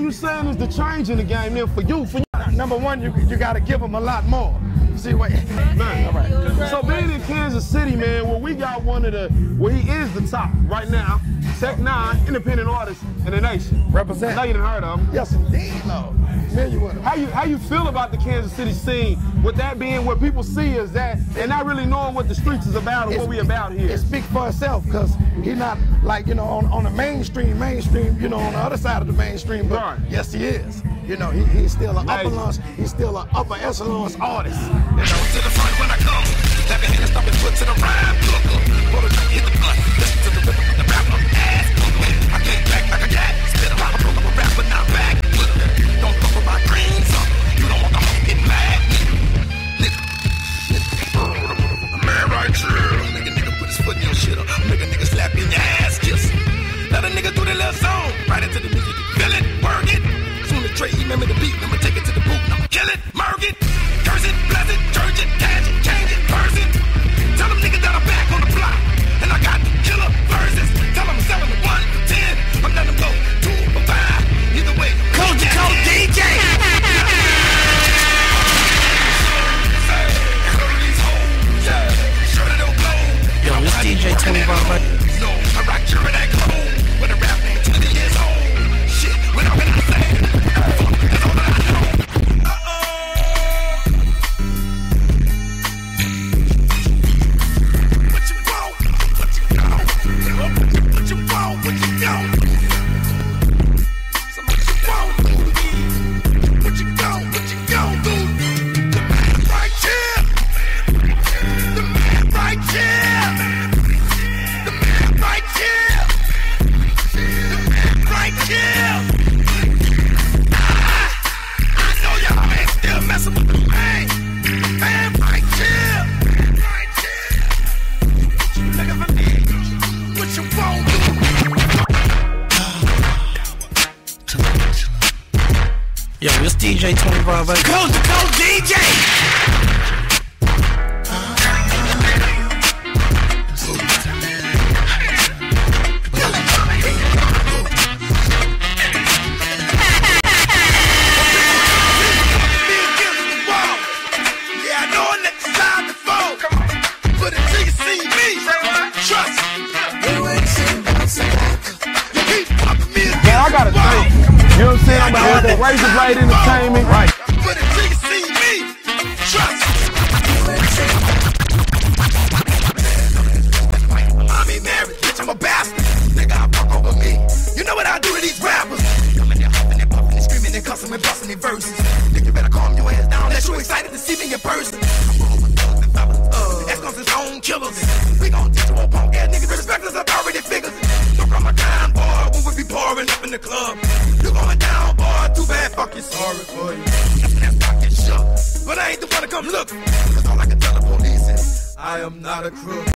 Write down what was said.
you saying is the change in the game then for you? Number one, you got to give them a lot more. See what? Man, all right. So being in Kansas City, man, where we got one of the, where he is the top right now, Tech 9, independent artist in the nation. Represent. I know you done heard of him. Yes, indeed, Lord. Familiar with him. How you feel about the Kansas City scene, with that being what people see as that, and not really knowing what the streets is about or what we about here? It speaks for itself, because he's not like, you know, on the mainstream, you know, on the other side of the mainstream, but right. Yes, he is. You know, he's still an upper echelon artist. You know, to the front when I come, clap your hands, stop and foot to the rhyme. Hit the blunt, listen to the rhythm of the rapper, ass. I came back like a cat, spit a lot of a rapper, now back. Don't fuck with my dreams, you don't want the hoes get mad. Nigga, man right here, nigga put his foot in your shit up, nigga slap in your ass, kiss. Let a nigga do the little song, right into the music, feel it, work it. Soon as Trae remember the beat, I'ma take it to the booth, I'ma kill it, murk it, curse it, bless it, church it, cash it, change it, curse it. Tell them niggas that I'm back on the block, and I got killer verses. Tell them I'm selling the 1 for 10, I'm letting them go 2 for 5. Either way, cold to cold DJ. Yo, this DJ 25. No, I rock your that cold with a rap name 20 years old. Shit, when I say, that's all that I know. What you want? What you want? What you want? What you want? So what you want? What you want? What you want, dude? The man right here. The man right here. The man right here. The man right here. I know y'all ain't still messing with the man. Man right here. Right here. What you looking for me? What you want, dude? Yo, this DJ 25. Coast to coast DJ. I gotta think. You know what I'm saying? I'm about to razor blade entertainment. right. But until you see me, trust. I'm a married bitch, I'm a bastard. Nigga, I fuck over me. You know what I do to these rappers? Coming there, huffing and puffing and screaming and cussing and busting their verses. Nigga, you better calm your ass down. Unless you excited to see me in person. That's cause it's own killers. We gon' teach you all punk ass niggas. Respect us authority figures. Don't run my kind, boy, when we be pouring up in the club. You going down, boy, too bad, fuck you, sorry for you. That's fucking shook. But I ain't the one to come look. Cause all I can tell the police is I am not a crook.